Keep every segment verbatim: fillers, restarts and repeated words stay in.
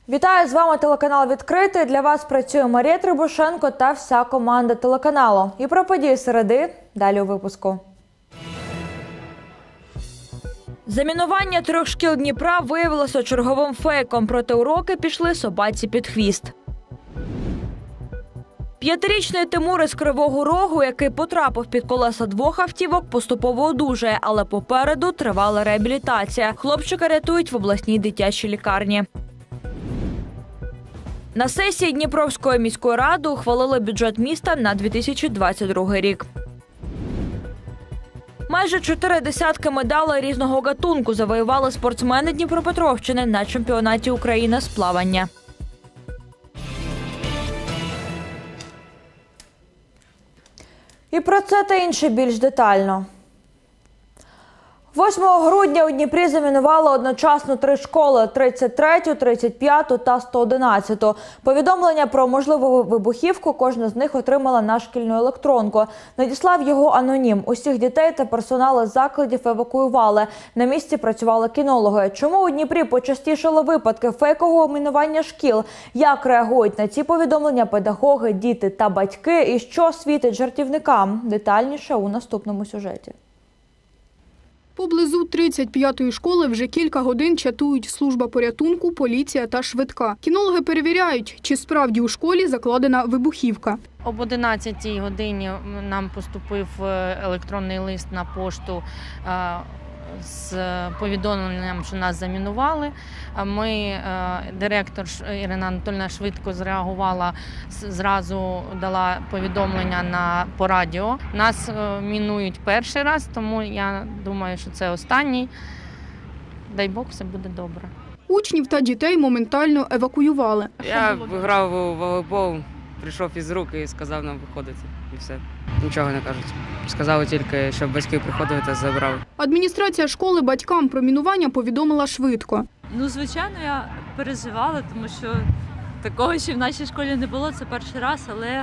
Вітаю, з вами телеканал «Відкритий». Для вас працює Марія Трибушенко та вся команда телеканалу. І про події середи далі у випуску. Замінування трьох шкіл Дніпра виявилося черговим фейком, проте уроки пішли собаці під хвіст. П'ятирічний Тимур із Кривого Рогу, який потрапив під колеса двох автівок, поступово одужає, але попереду тривала реабілітація. Хлопчика рятують в обласній дитячій лікарні. На сесії Дніпровської міської ради ухвалили бюджет міста на дві тисячі двадцять другий рік. Майже чотири десятки медалей різного гатунку завоювали спортсмени Дніпропетровщини на чемпіонаті України з плавання. І про це та інше більш детально. восьмого грудня у Дніпрі замінували одночасно три школи – тридцять третю, тридцять п'яту та сто одинадцяту. Повідомлення про можливу вибухівку кожна з них отримала на шкільну електронку. Надіслав його анонім. Усіх дітей та персонал із закладів евакуювали. На місці працювали кінологи. Чому у Дніпрі почастішали випадки фейкового мінування шкіл? Як реагують на ці повідомлення педагоги, діти та батьки? І що світить жартівникам? Детальніше у наступному сюжеті. Поблизу тридцять п'ятої школи вже кілька годин чатують служба порятунку, поліція та швидка. Кінологи перевіряють, чи справді у школі закладена вибухівка. Об одинадцятій годині нам поступив електронний лист на пошту з повідомленням, що нас замінували. Ми, директор Ірина Анатольовна швидко зреагувала, зразу дала повідомлення на, по радіо. Нас мінують перший раз, тому я думаю, що це останній. Дай Бог, все буде добре. Учнів та дітей моментально евакуювали. Я грав у волейбол, прийшов із рук і сказав нам виходити. І все. Нічого не кажуть. Сказали тільки, щоб батьки приходили та забрали. Адміністрація школи батькам про мінування повідомила швидко. Ну, звичайно, я переживала, тому що такого ще в нашій школі не було, це перший раз, але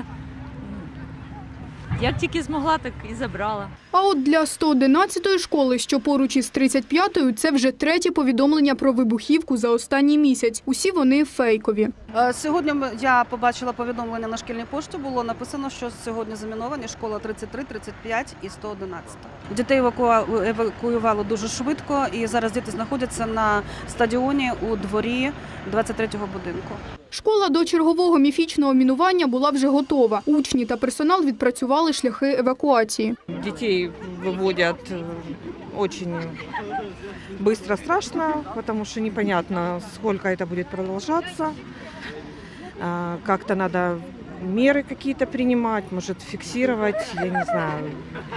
як тільки змогла, так і забрала. А от для сто одинадцятої школи, що поруч із тридцять п'ятою, це вже третє повідомлення про вибухівку за останній місяць. Усі вони фейкові. Сьогодні я побачила повідомлення на шкільній пошті, було написано, що сьогодні заміновані школа тридцять три, тридцять п'ять і сто одинадцять. Дітей евакуювали дуже швидко і зараз діти знаходяться на стадіоні у дворі двадцять третього будинку. Школа до чергового міфічного мінування була вже готова. Учні та персонал відпрацювали шляхи евакуації. Дітей виводять дуже швидко, страшно, тому що непонятно, скільки це буде продовжуватися. Как-то надо меры какие-то принимать, может фиксировать, я не знаю,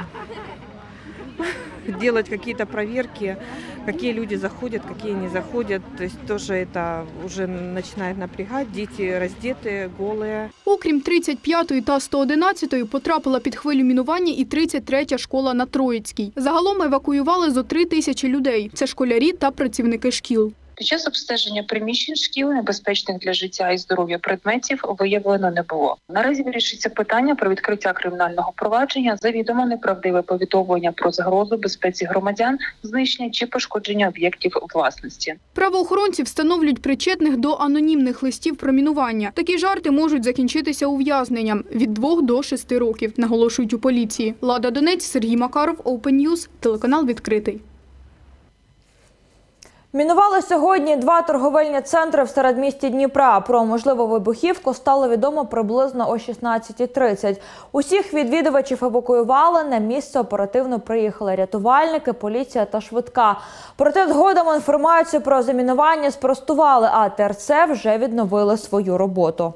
делать какие-то проверки, какие люди заходят, какие не заходят. То есть тоже это уже начинает напрягать. Дети раздеты, голые. Окрім тридцять п'ятої та сто одинадцятої потрапила під хвилю мінування і тридцять третя школа на Троїцькій. Загалом евакуювали зо три тисячі людей. Це школярі та працівники шкіл. Під час обстеження приміщень шкіл небезпечних для життя і здоров'я предметів виявлено не було. Наразі вирішується питання про відкриття кримінального провадження за відомо неправдиве повідомлення про загрозу безпеці громадян, знищення чи пошкодження об'єктів власності. Правоохоронці встановлюють причетних до анонімних листів про мінування. Такі жарти можуть закінчитися ув'язненням від двох до шести років, наголошують у поліції. Лада Донець, Сергій Макаров, Open News, телеканал «Відкритий». Мінували сьогодні два торговельні центри в середмісті Дніпра. Про можливу вибухівку стало відомо приблизно о шістнадцятій тридцять. Усіх відвідувачів евакуювали, на місце оперативно приїхали рятувальники, поліція та швидка. Проте згодом інформацію про замінування спростували, а ТРЦ вже відновили свою роботу.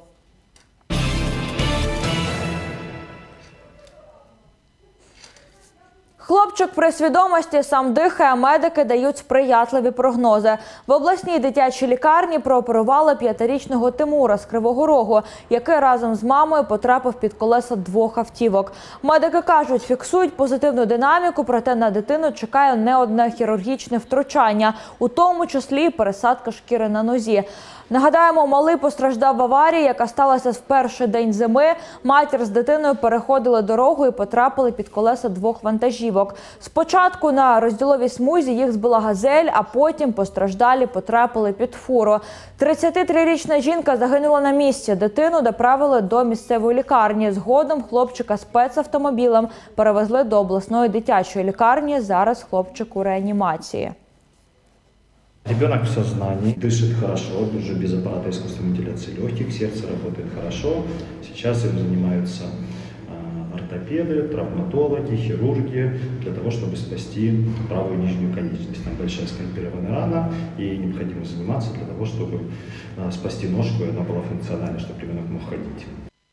Хлопчик при свідомості сам дихає, медики дають сприятливі прогнози. В обласній дитячій лікарні прооперували п'ятирічного Тимура з Кривого Рогу, який разом з мамою потрапив під колеса двох автівок. Медики кажуть, фіксують позитивну динаміку, проте на дитину чекає не одне хірургічне втручання, у тому числі пересадка шкіри на нозі. Нагадаємо, малий постраждав в аварії, яка сталася в перший день зими. Матір з дитиною переходили дорогу і потрапили під колеса двох вантажівок. Спочатку на розділовій смузі їх збила газель, а потім постраждалі потрапили під фуру. тридцятитрирічна жінка загинула на місці. Дитину доправили до місцевої лікарні. Згодом хлопчика спецавтомобілем перевезли до обласної дитячої лікарні. Зараз хлопчик у реанімації. Ребенок в сознании, дышит хорошо, уже без аппарата искусственной вентиляции легких, сердце работает хорошо. Сейчас им занимаются ортопеды, травматологи, хирурги для того, чтобы спасти правую нижнюю конечность. Там большая скальпированная рана, и необходимо заниматься для того, чтобы спасти ножку, и она была функциональна, чтобы ребенок мог ходить.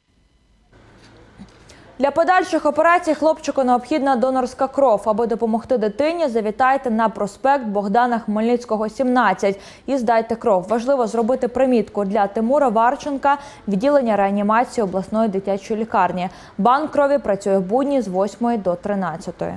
Для подальших операцій хлопчику необхідна донорська кров. Аби допомогти дитині, завітайте на проспект Богдана Хмельницького, сімнадцять і здайте кров. Важливо зробити примітку для Тимура Варченка, відділення реанімації обласної дитячої лікарні. Банк крові працює в будні з восьмої до тринадцятої.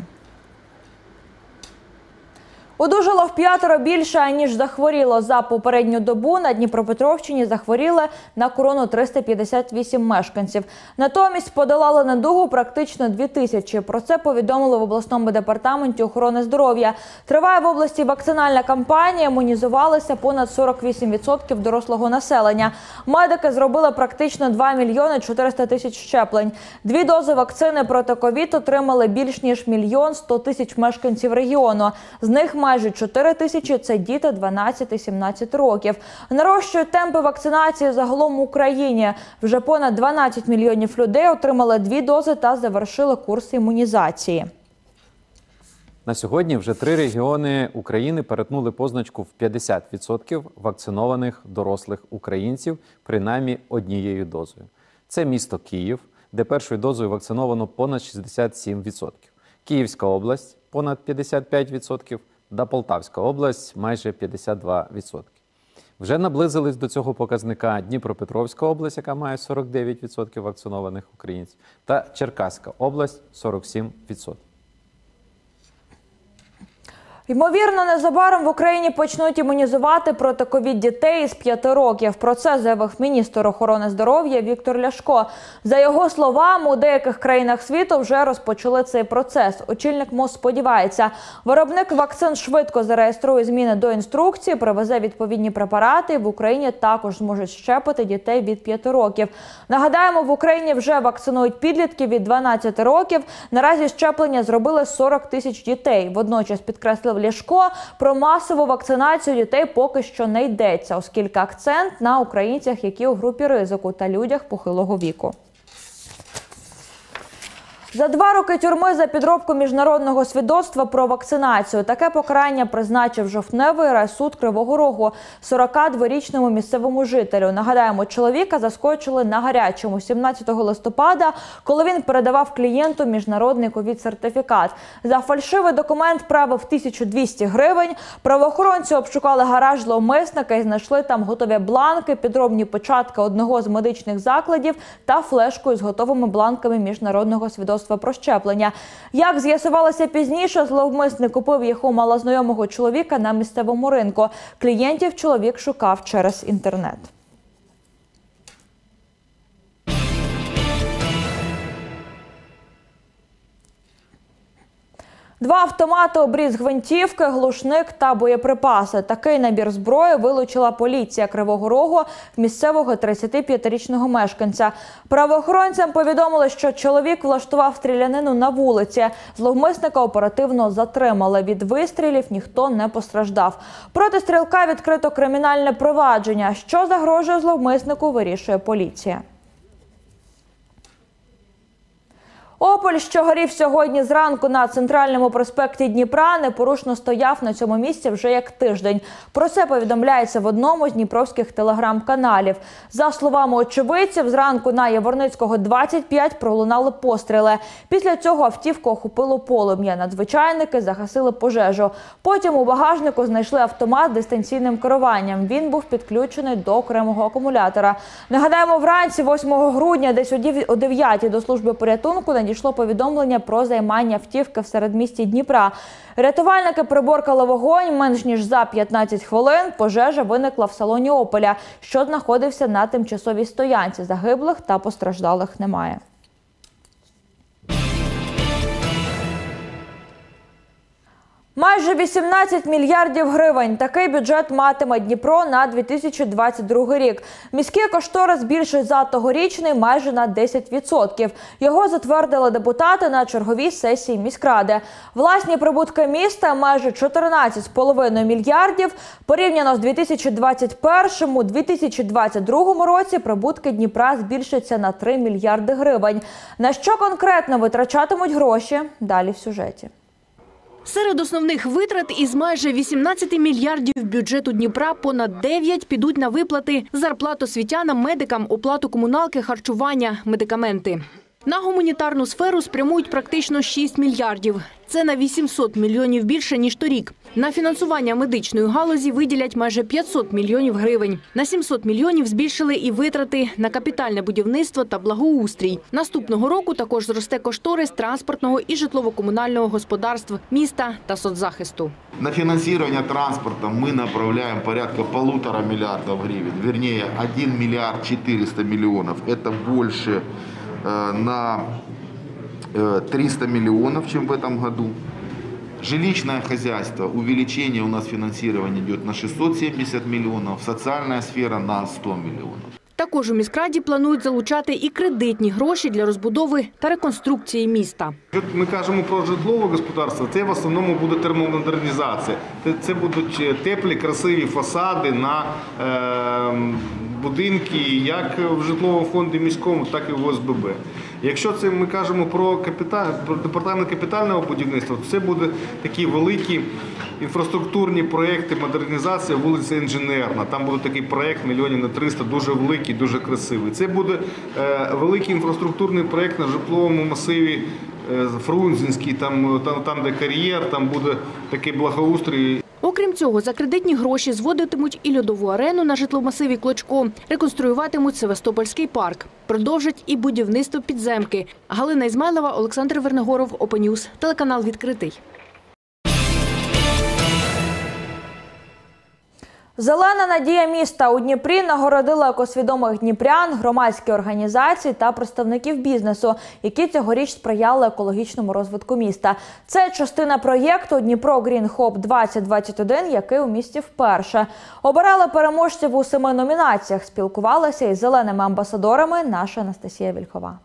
Одужало в п'ятеро більше, ніж захворіло. За попередню добу на Дніпропетровщині захворіли на корону триста п'ятдесят вісім мешканців. Натомість подолали недугу практично дві тисячі. Про це повідомили в обласному департаменті охорони здоров'я. Триває в області вакцинальна кампанія, імунізувалися понад сорок вісім відсотків дорослого населення. Медики зробили практично два мільйони чотириста тисяч щеплень. Дві дози вакцини проти ковід отримали більш ніж мільйон сто тисяч мешканців регіону. З них майже чотири тисячі – це діти дванадцять-сімнадцять років. Нарощують темпи вакцинації загалом в Україні. Вже понад дванадцять мільйонів людей отримали дві дози та завершили курс імунізації. На сьогодні вже три регіони України перетнули позначку в п'ятдесят відсотків вакцинованих дорослих українців принаймні однією дозою. Це місто Київ, де першою дозою вакциновано понад шістдесят сім відсотків. Київська область – понад п'ятдесят п'ять відсотків, та Полтавська область – майже п'ятдесят два відсотки. Вже наблизились до цього показника Дніпропетровська область, яка має сорок дев'ять відсотків вакцинованих українців, та Черкаська область – сорок сім відсотків. Ймовірно, незабаром в Україні почнуть імунізувати проти ковід дітей із п'яти років. Про це заявив міністр охорони здоров'я Віктор Ляшко. За його словами, у деяких країнах світу вже розпочали цей процес. Очільник МОЗ сподівається, виробник вакцин швидко зареєструє зміни до інструкції, привезе відповідні препарати. В Україні також зможуть щепити дітей від п'яти років. Нагадаємо, в Україні вже вакцинують підлітків від дванадцяти років. Наразі щеплення зробили сорок тисяч дітей. Водночас підкреслив Ляшко, про масову вакцинацію дітей поки що не йдеться, оскільки акцент на українцях, які у групі ризику, та людях похилого віку. За два роки тюрми за підробку міжнародного свідоцтва про вакцинацію. Таке покарання призначив жовтневий райсуд Кривого Рогу сорокадворічному місцевому жителю. Нагадаємо, чоловіка заскочили на гарячому сімнадцятого листопада, коли він передавав клієнту міжнародний ковід-сертифікат. За фальшивий документ правив тисячу двісті гривень. Правоохоронці обшукали гараж зловмисника і знайшли там готові бланки, підробні печатки одного з медичних закладів та флешку із готовими бланками міжнародного свідоцтва про щеплення. Як з'ясувалося пізніше, зловмисник купив їх у малознайомого чоловіка на місцевому ринку. Клієнтів чоловік шукав через інтернет. Два автомати, обріз гвинтівки, глушник та боєприпаси. Такий набір зброї вилучила поліція Кривого Рогу в місцевого тридцятип'ятирічного мешканця. Правоохоронцям повідомили, що чоловік влаштував стрілянину на вулиці. Зловмисника оперативно затримали. Від вистрілів ніхто не постраждав. Проти стрілка відкрито кримінальне провадження. Що загрожує зловмиснику, вирішує поліція. Опель, що горів сьогодні зранку на центральному проспекті Дніпра, непорушно стояв на цьому місці вже як тиждень. Про це повідомляється в одному з дніпровських телеграм-каналів. За словами очевидців, зранку на Яворницького двадцять п'ять пролунали постріли. Після цього автівку охопило полум'я. Надзвичайники загасили пожежу. Потім у багажнику знайшли автомат з дистанційним керуванням. Він був підключений до окремого акумулятора. Нагадаємо, вранці восьмого грудня десь о дев'ятій до служби порятунку надійшло повідомлення про займання автівки в середмісті Дніпра. Рятувальники приборкали вогонь менш ніж за п'ятнадцять хвилин. Пожежа виникла в салоні «Опеля», що знаходився на тимчасовій стоянці. Загиблих та постраждалих немає. Майже вісімнадцять мільярдів гривень. Такий бюджет матиме Дніпро на дві тисячі двадцять другий рік. Міський кошторис більший за тогорічний майже на десять відсотків. Його затвердили депутати на черговій сесії міськради. Власні прибутки міста майже чотирнадцять з половиною мільярдів. Порівняно з дві тисячі двадцять першим - дві тисячі двадцять другому році прибутки Дніпра збільшаться на три мільярди гривень. На що конкретно витрачатимуть гроші? Далі в сюжеті. Серед основних витрат із майже вісімнадцяти мільярдів бюджету Дніпра понад дев'ять підуть на виплати, зарплат освітянам, медикам, оплату комуналки, харчування, медикаменти. На гуманітарну сферу спрямують практично шість мільярдів. Це на вісімсот мільйонів більше, ніж торік. На фінансування медичної галузі виділять майже п'ятсот мільйонів гривень. На сімсот мільйонів збільшили і витрати на капітальне будівництво та благоустрій. Наступного року також зросте кошторис транспортного і житлово-комунального господарств міста та соцзахисту. На финансирование транспорта мы направляем порядка полутора миллиардов гривен, вернее один миллиард четыреста миллионов. Это больше на триста миллионов, чем в этом году. Жилищное хозяйство, увеличение у нас финансирования идет на шестьсот семьдесят миллионов, социальная сфера на сто миллионов. Також у міськраді планують залучати і кредитні гроші для розбудови та реконструкції міста. Ми кажемо про житлове господарство, це в основному буде термомодернізація. Це будуть теплі, красиві фасади на е, будинки як в житловому фонді міському, так і в О С Б Б. Якщо це ми кажемо про, капіталь, про департамент капітального будівництва, то це будуть такі великі інфраструктурні проєкти модернізації вулиця Інженерна. Там буде такий проєкт мільйонів на триста, дуже великий, дуже красивий. Це буде е, великий інфраструктурний проєкт на житловому масиві е, Фрунзенський, там, там, там де кар'єр, там буде такий благоустрій. Окрім цього, за кредитні гроші зводитимуть і льодову арену на житломасиві Клочко, реконструюватимуть Севастопольський парк, продовжать і будівництво підземки. Галина Ізмайлова, Олександр Вернегоров, Open News, телеканал «Відкритий». Зелена надія міста у Дніпрі нагородила екосвідомих дніпрян, громадські організації та представників бізнесу, які цьогоріч сприяли екологічному розвитку міста. Це частина проєкту «Дніпро Грін Хоп двадцять двадцять один», який у місті вперше. Обирали переможців у семи номінаціях, спілкувалася із зеленими амбасадорами наша Анастасія Вільхова.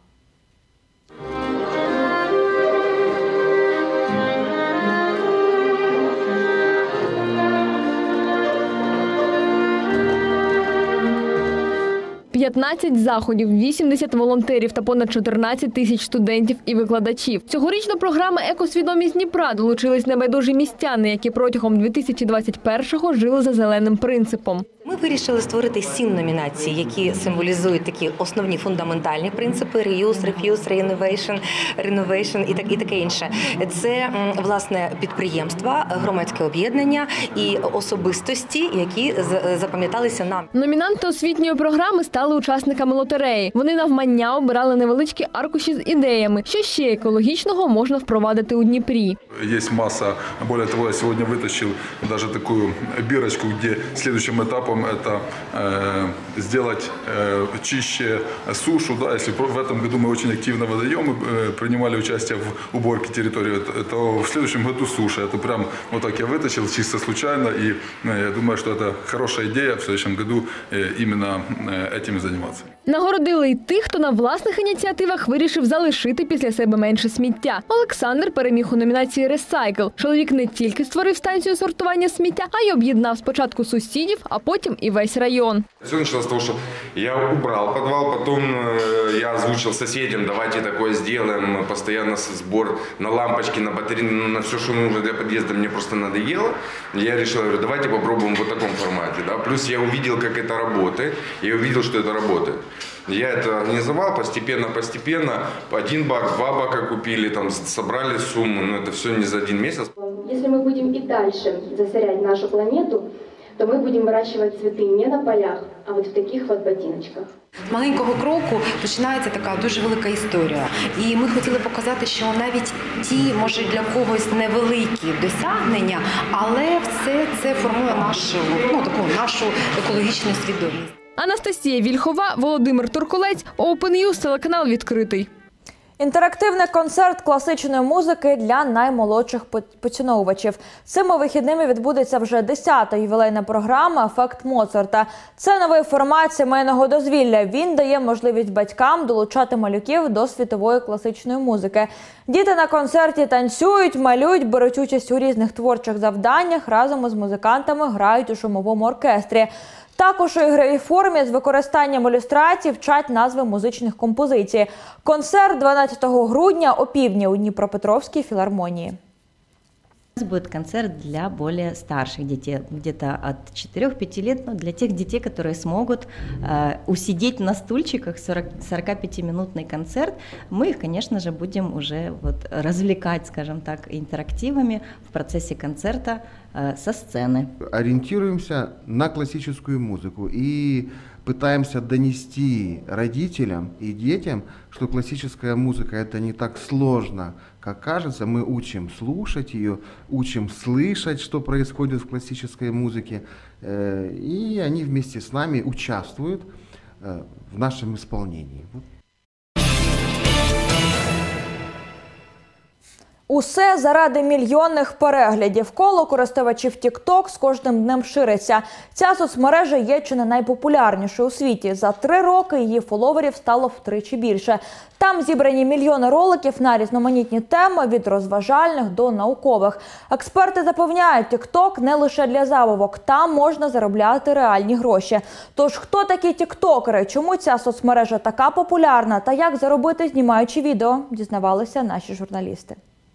п'ятнадцять заходів, вісімдесят волонтерів та понад чотирнадцять тисяч студентів і викладачів. Цьогоріч до програми «Екосвідомість Дніпра» долучились небайдужі містяни, які протягом дві тисячі двадцять першого жили за зеленим принципом. Ми вирішили створити сім номінацій, які символізують такі основні фундаментальні принципи – reuse, refuse, renovation, renovation і, так, і таке інше. Це, власне, підприємства, громадське об'єднання і особистості, які запам'яталися нам. Номінанти освітньої програми стали учасниками лотереї. Вони навмання обирали невеличкі аркуші з ідеями, що ще екологічного можна впровадити у Дніпрі. Є маса, більше того, я сьогодні витащив навіть таку бірочку, де слідчим етапом это э, сделать э, чище сушу, да, если в этом году мы очень активно водоемы э, принимали участие в уборке территории, то в следующем году суша. Это прям вот так я вытащил чисто случайно, и э, я думаю, что это хорошая идея в следующем году э, именно э, этим заниматься. Нагородили й тих, хто на власних ініціативах вирішив залишити після себе менше сміття. Олександр переміг у номінації «Ресайкл». Чоловік не тільки створив станцію сортування сміття, а й об'єднав спочатку сусідів, а потім і весь район. Все началось с того, что я убрал подвал, потом я озвучил соседям, давайте такое сделаем, постоянно сбор на лампочки, на батареи, на все, что нужно для подъезда, мне просто надоело. Я решил, говорю, давайте попробуем в таком формате. Да? Плюс я увидел, как это работает, я увидел, что это работает. Я это организовал постепенно-постепенно, один бак, два бака купили, там, собрали сумму, но это все не за один месяц. Если мы будем и дальше засорять нашу планету, то мы будем выращивать цветы не на полях, а вот в таких вот ботиночках. З маленького кроку починається така дуже велика історія. І ми хотіли показати, що навіть ті, може, для когось невеликі досягнення, але все це формує нашу, ну, таку нашу екологічну свідомість. Анастасія Вільхова, Володимир Турколець, Open News, телеканал «Відкритий». Інтерактивний концерт класичної музики для наймолодших поціновувачів. Цими вихідними відбудеться вже десята ювілейна програма «Ефект Моцарта». Це новий формат сімейного дозвілля. Він дає можливість батькам долучати малюків до світової класичної музики. Діти на концерті танцюють, малюють, беруть участь у різних творчих завданнях, разом із музикантами грають у шумовому оркестрі. Також у ігровій формі з використанням ілюстрацій вчать назви музичних композицій. Концерт дванадцятого грудня о півдні у Дніпропетровській філармонії. У нас будет концерт для более старших детей, где-то от четырёх-пяти лет, но для тех детей, которые смогут э, усидеть на стульчиках, сорокапятиминутный концерт. Мы их, конечно же, будем уже вот развлекать, скажем так, интерактивами в процессе концерта э, со сцены. Ориентируемся на классическую музыку и пытаемся донести родителям и детям, что классическая музыка – это не так сложно, как кажется. Мы учим слушать ее, учим слышать, что происходит в классической музыке, и они вместе с нами участвуют в нашем исполнении. Усе заради мільйонних переглядів. Коло користувачів TikTok з кожним днем шириться. Ця соцмережа є чи не найпопулярнішою у світі. За три роки її фоловерів стало втричі більше. Там зібрані мільйони роликів на різноманітні теми, від розважальних до наукових. Експерти запевняють, TikTok не лише для забавок. Там можна заробляти реальні гроші. Тож, хто такі тіктокери, чому ця соцмережа така популярна та як заробити, знімаючи відео, дізнавалися наші журналісти.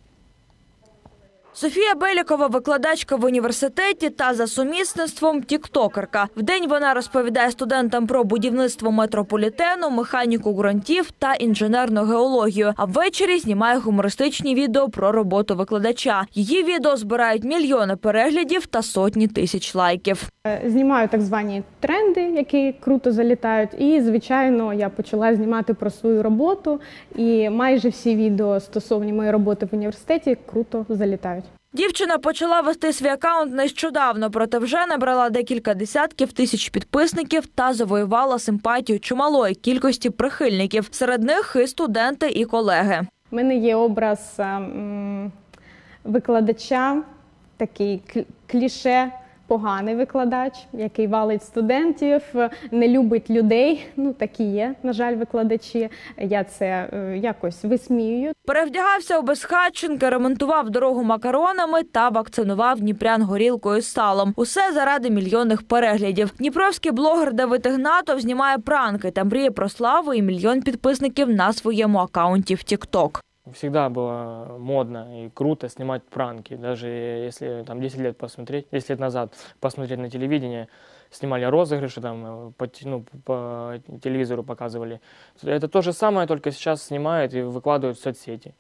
Софія Белікова – викладачка в університеті та за сумісництвом тіктокерка. Вдень вона розповідає студентам про будівництво метрополітену, механіку ґрунтів та інженерну геологію. А ввечері знімає гумористичні відео про роботу викладача. Її відео збирають мільйони переглядів та сотні тисяч лайків. Знімаю так звані тренди, які круто залітають. І, звичайно, я почала знімати про свою роботу. І майже всі відео стосовні моєї роботи в університеті круто залітають. Дівчина почала вести свій акаунт нещодавно, проте вже набрала декілька десятків тисяч підписників та завоювала симпатію чималої кількості прихильників. Серед них і студенти, і колеги. У мене є образ ем, викладача, такий кліше, поганий викладач, який валить студентів, не любить людей. Ну, такі є, на жаль, викладачі. Я це е, якось висміюю. Перевдягався у безхатченка, ремонтував дорогу макаронами та вакцинував дніпрян горілкою з салом. Усе заради мільйонних переглядів. Дніпровський блогер Давид Ігнатов знімає пранки та мріє про славу і мільйон підписників на своєму акаунті в TikTok. Всегда было модно и круто снимать пранки. Даже если там десять лет посмотреть, десять лет назад посмотреть на телевидение, снимали розыгрыши, там, по, ну, по телевизору показывали. Это то же самое, только сейчас снимают и выкладывают в соцсети.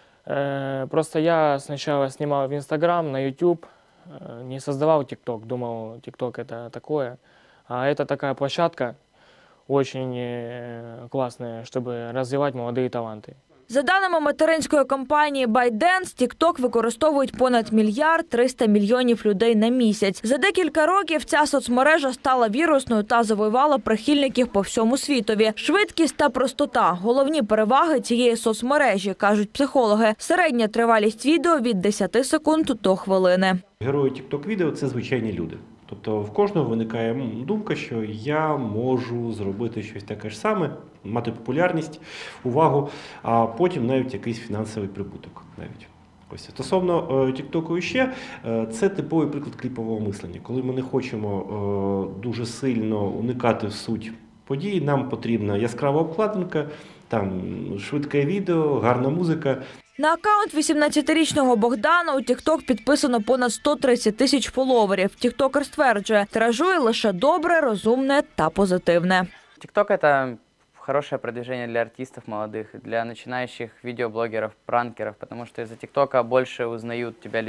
Э, просто я сначала снимал в Instagram, на YouTube, э, не создавал TikTok, думал, TikTok это такое. А это такая площадка очень классная, чтобы развивать молодые таланты. За даними материнської компанії ByteDance, TikTok використовують понад мільярд триста мільйонів людей на місяць. За декілька років ця соцмережа стала вірусною та завоювала прихильників по всьому світові. Швидкість та простота – головні переваги цієї соцмережі, кажуть психологи. Середня тривалість відео – від десяти секунд до хвилини. Герої TikTok-відео – це звичайні люди. Тобто в кожного виникає думка, що я можу зробити щось таке ж саме, мати популярність, увагу, а потім навіть якийсь фінансовий прибуток. Навіть. Ось. Стосовно Тіктоку ще, це типовий приклад кліпового мислення. Коли ми не хочемо дуже сильно уникати в суть подій, нам потрібна яскрава обкладинка, там швидке відео, гарна музика. На акаунт вісімнадцятирічного Богдана у TikTok підписано понад сто тридцять тисяч фоловерів. Тіктокер стверджує, тиражує лише добре, розумне та позитивне. TikTok – это хорошее продвижение для артистов молодых, для начинающих видеоблогеров, пранкеров, потому что из-за ТикТока больше узнают тебя людей.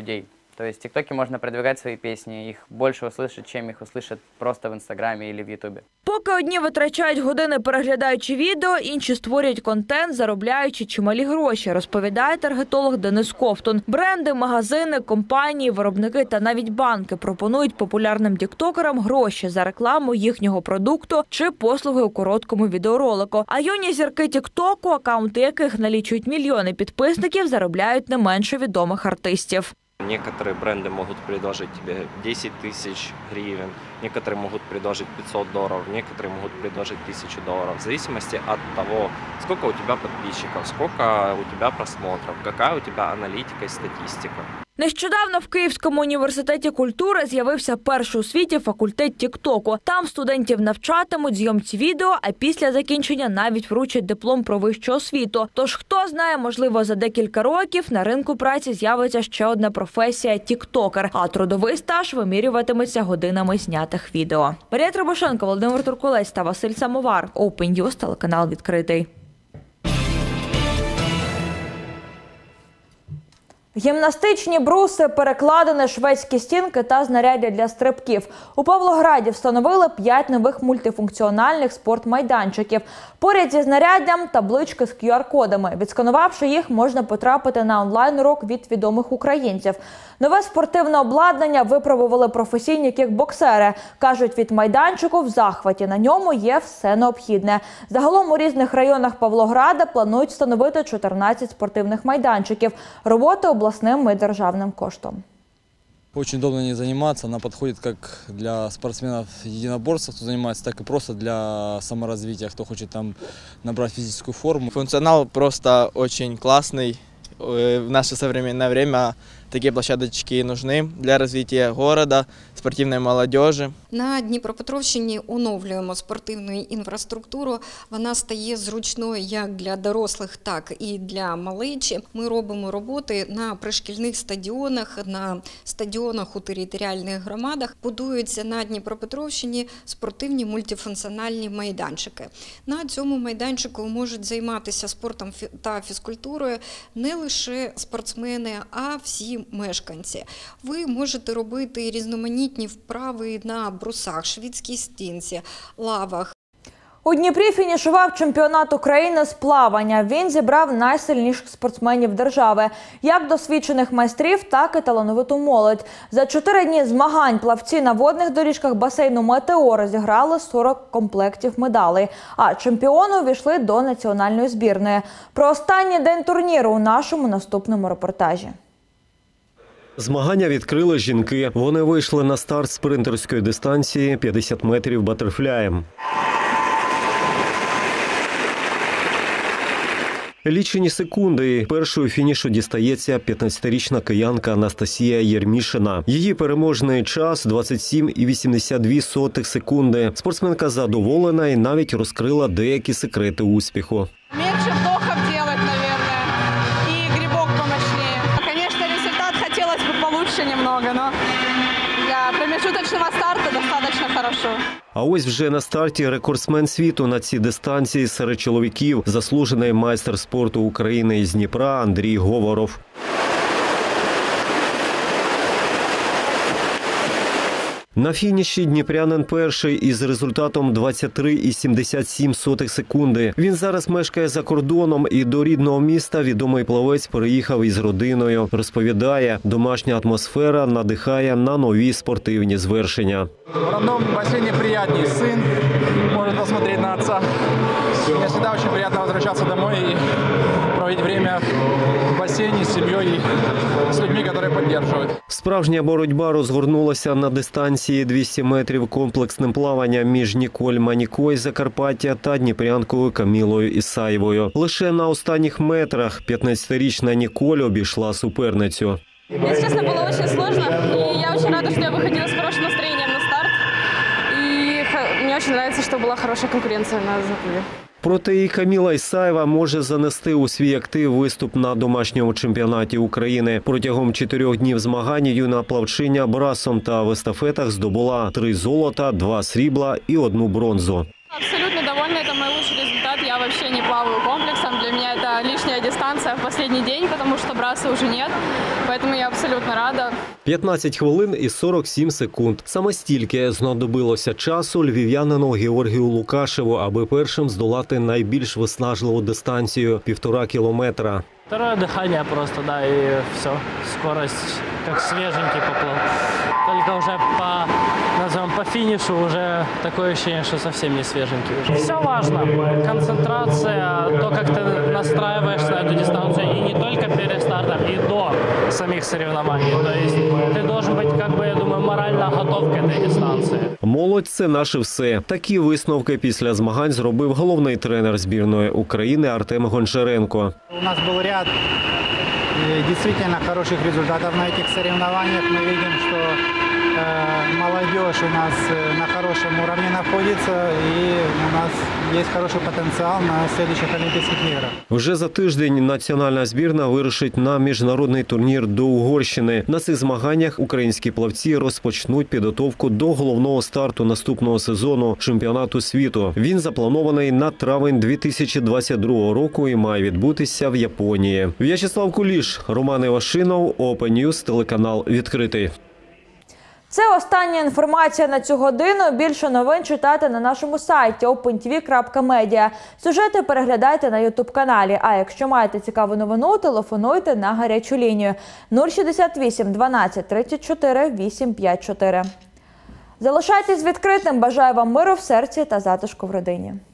То есть в ТикТоке можно продвигать свои песни, их больше услышать, чем их услышат просто в Инстаграме или в Ютубе. Поки одні витрачають години, переглядаючи відео, інші створюють контент, заробляючи чималі гроші, розповідає таргетолог Денис Ковтун. Бренди, магазини, компанії, виробники та навіть банки пропонують популярним тіктокерам гроші за рекламу їхнього продукту чи послуги у короткому відеоролику. А юні зірки тіктоку, акаунти яких налічують мільйони підписників, заробляють не менше відомих артистів. Некоторые бренды могут предложить тебе десять тысяч гривен, некоторые могут предложить пятьсот долларов, некоторые могут предложить тысячу долларов, в зависимости от того, сколько у тебя подписчиков, сколько у тебя просмотров, какая у тебя аналитика и статистика. Нещодавно в Київському університеті культури з'явився перший у світі факультет тіктоку. Там студентів навчатимуть зйомці відео, а після закінчення навіть вручать диплом про вищу освіту. Тож, хто знає, можливо, за декілька років на ринку праці з'явиться ще одна професія – тіктокер, а трудовий стаж вимірюватиметься годинами знятих відео. Марія Требушенко, Володимир Туркулець та Василь Самовар. Open News, телеканал відкритий. Гімнастичні бруси, перекладини, шведські стінки та знаряддя для стрибків. У Павлограді встановили п'ять нових мультифункціональних спортмайданчиків. Поряд зі знаряддям – таблички з кю ар-кодами. Відсканувавши їх, можна потрапити на онлайн-урок від відомих українців. Нове спортивне обладнання випробували професійні кікбоксери. Кажуть, від майданчику в захваті. На ньому є все необхідне. Загалом у різних районах Павлограда планують встановити чотирнадцять спортивних майданчиків. Роботи обласним і державним коштом. Очень удобно не заниматься, она подходит как для спортсменов-единоборцев, кто занимается, так и просто для саморазвития, кто хочет там набрать физическую форму. Функционал просто очень классный. В наше современное время такие площадочки нужны для развития города, спортивной молодежи. На Дніпропетровщині оновлюємо спортивну інфраструктуру. Вона стає зручною як для дорослих, так і для малечі. Ми робимо роботи на пришкільних стадіонах, на стадіонах у територіальних громадах. Будуються на Дніпропетровщині спортивні мультифункціональні майданчики. На цьому майданчику можуть займатися спортом та фізкультурою не лише спортсмени, а всі мешканці. Ви можете робити різноманітні вправи на брусах, шведській стінці, лавах. У Дніпрі фінішував чемпіонат України з плавання. Він зібрав найсильніших спортсменів держави. Як досвідчених майстрів, так і талановиту молодь. За чотири дні змагань плавці на водних доріжках басейну «Метеор» зіграли сорок комплектів медалей. А чемпіони увійшли до національної збірної. Про останній день турніру у нашому наступному репортажі. Змагання відкрили жінки. Вони вийшли на старт спринтерської дистанції п'ятдесят метрів батерфляєм. Лічені секунди. Першою фінішу дістається п'ятнадцятирічна киянка Анастасія Єрмішина. Її переможний час – двадцять сім і вісімдесят дві сотих секунди. Спортсменка задоволена і навіть розкрила деякі секрети успіху. Менше вдохів робити, мабуть, і грибок помощніше. Звісно, результат хотілося б получше немного, але для промежуточного старту достатньо хорошо. А ось вже на старті рекордсмен світу на цій дистанції серед чоловіків – заслужений майстер спорту України із Дніпра Андрій Говоров. На фініші дніпрянин перший із результатом двадцять три і сімдесят сім сотих секунди. Він зараз мешкає за кордоном і до рідного міста відомий плавець переїхав із родиною. Розповідає, домашня атмосфера надихає на нові спортивні звершення. В родном бассейне приятней. Сын может посмотреть на отца. Мне всегда очень приятно возвращаться домой и проводить время в бассейне с семьей и с людьми, которые поддерживают. Справжня боротьба розгорнулася на дистанції двісті метрів комплексним плаванням між Ніколь Манікой з Закарпаття та дніпрянкою Камілою Ісаєвою. Лише на останніх метрах п'ятнадцятирічна Ніколь обійшла суперницю. Если честно, было очень сложно, и я очень рада, что я выходила с хорошим настроением на старт. И мне очень нравится, что была хорошая конкуренция на заплыве. Проте і Каміла Ісаєва може занести у свій актив виступ на домашньому чемпіонаті України. Протягом чотирьох днів змагань юна плавчиня брасом та в естафетах здобула три золота, два срібла і одну бронзу. Абсолютно довольна, это мой лучший результат. Я вообще не плаваю комплексом. Для меня это лишняя дистанция в последний день, потому что браса уже нет. Поэтому я абсолютно рада. п'ятнадцять хвилин і сорок сім секунд. Саме стільки знадобилося часу львів'янину Георгію Лукашеву, аби першим здолати найбільш виснажливу дистанцію – півтора кілометра. Второе дыхание просто, да, и все. Скорость как свеженький поплыл. Только уже по, назовем, по финишу уже такое ощущение, что совсем не свеженький уже. Все важно. Концентрация, то, как ты настраиваешься на эту дистанцию, и не только перед стартом, и до самих соревнований. То есть ты должен быть, как бы, я думаю, морально готов к этой дистанции. Молодь – це наше все. Такі висновки після змагань зробив головний тренер збірної України Артем Гончаренко. У нас был ряд действительно хороших результатов на этих соревнованиях. Мы видим, что э, молодежь у нас на хорошем уровне находится, и у нас есть хороший потенциал на следующих Олимпийских играх. Вже за тиждень національна збірна вирушить на міжнародний турнір до Угорщини. На цих змаганнях українські плавці розпочнуть підготовку до головного старту наступного сезону чемпіонату світу. Він запланований на травень дві тисячі двадцять другого року і має відбутися в Японії. В'ячеслав Куліш, Роман Івашинов, Open News, телеканал «Відкритий». Це остання інформація на цю годину. Більше новин читайте на нашому сайті опен ті ві крапка медіа. Сюжети переглядайте на ютуб-каналі. А якщо маєте цікаву новину, телефонуйте на гарячу лінію нуль шістдесят вісім дванадцять тридцять чотири вісімсот п'ятдесят чотири. Залишайтесь відкритим. Бажаю вам миру в серці та затишку в родині.